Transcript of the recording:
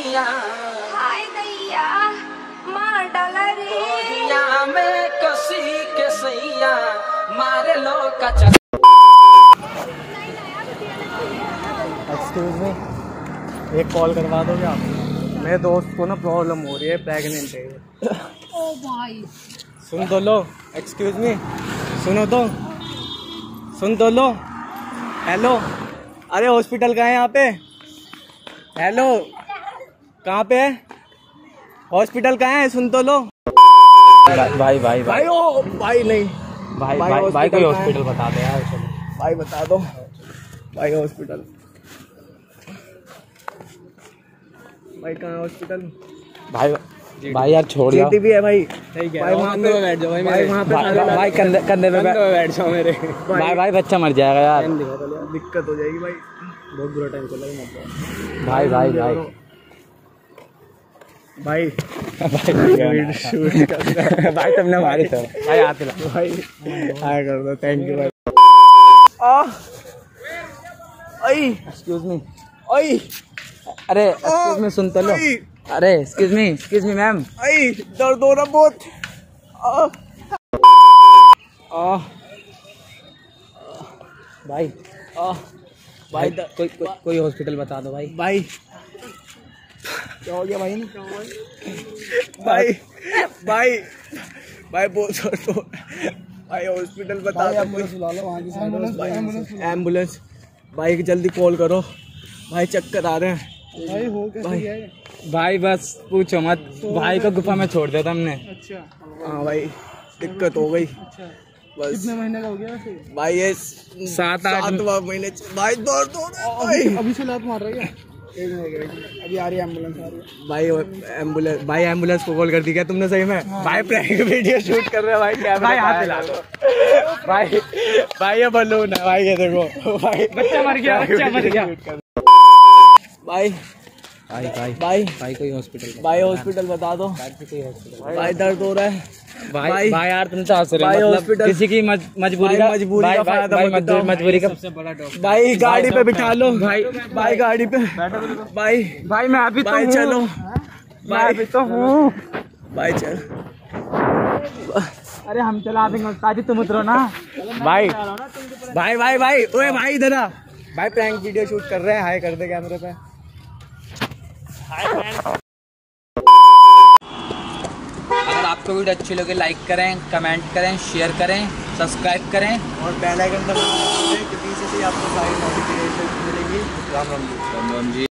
सैया, हाय दैया मार डाला रे कोहिया में कसी के सैया मारे लो कचा। एक्सक्यूज मी, एक कॉल करवा दोगे आप? मेरे दोस्त को ना प्रॉब्लम हो रही है, प्रेग्नेंट है। ओ भाई सुन तो लो। एक्सक्यूज मी, सुनो तो, सुन तो लो। हेलो, अरे हॉस्पिटल कहाँ है यहाँ पे? हेलो, कहाँ पे है हॉस्पिटल? कहाँ है? सुन तो लो। भाई भाई भाई ओ भाई नहीं, भाई भाई भाई कोई हॉस्पिटल बता दे यार। भाई बता दो भाई, हॉस्पिटल भाई कहाँ है हॉस्पिटल? भाई भाई यार छोड़ यार। जीटी भी है भाई। भाई वहाँ पे बैठ जाओ भाई, वहाँ पे भाई कंधे पे बैठ जाओ मेरे। भाई बच्चा मर जाएगा यार। दिक्कत हो जाएगी भाई, बहुत बुरा टाइम चला है। भाई भाई भाई भाई भाई तुमने मारी तो भाई आते भाई आया कर दो। थैंक यू भाई। Excuse me. ओई अरे एक्सक्यूज मी, सुन तो लो। अरे एक्सक्यूज मी मैम। दर्द हो रहा बहुत। भाई भाई कोई हॉस्पिटल बता दो भाई। भाई क्या हो गया भाई? भाई भाई भाई बहुत दर्द हो। भाई हॉस्पिटल बता दो। एम्बुलेंस भाई जल्दी कॉल करो भाई, चक्कर आ रहे हैं भाई। हो कैसे भाई बस पूछो मत, भाई को गुफा में छोड़ दिया था हमने। अच्छा हाँ भाई, दिक्कत हो गई। अच्छा बस कितने महीने का हो गया भाई? ये 7-8 महीने भाई। दर्द हो रहा है भाई। अभी से लात मार रही है। अभी आ रही है एम्बुलेंस, आ रही है भाई। एम्बुलेंस को कॉल कर दी क्या तुमने सही में? भाई प्रैंक वीडियो शूट कर रहे हैं भाई। क्या भाई हाथ हिला दो भाई ये बलून है भाई, ये देखो भाई। बच्चा मर गया भाई भाई भाई भाई भाई कोई हॉस्पिटल भाई हॉस्पिटल बता दो भाई, दर्द हो रहा है भाई भाई यार तुम तो हंस रहे भाई हो, मतलब हॉस्पिटल किसी की मजबूरी का फायदा मजबूरी का सबसे बड़ा डॉक्टर। भाई गाड़ी पे बिठा लो भाई गाड़ी पे भाई। भाई मैं अभी भाई चलो मैं अभी तो हूँ भाई, चल। अरे हम चला देंगे ताजी, तुम उतरो ना भाई भाई भाई भाई ओए भाई इधर आ भाई। प्रैंक वीडियो शूट कर रहे हैं, हाय कर दे कैमरे पे। अगर आपको वीडियो अच्छी लगे लाइक करें, कमेंट करें, शेयर करें, सब्सक्राइब करें और बेल आइकन दबाना, क्योंकि इससे आपको सारी नोटिफिकेशन मिलेगी। राम राम जी। राम राम जी।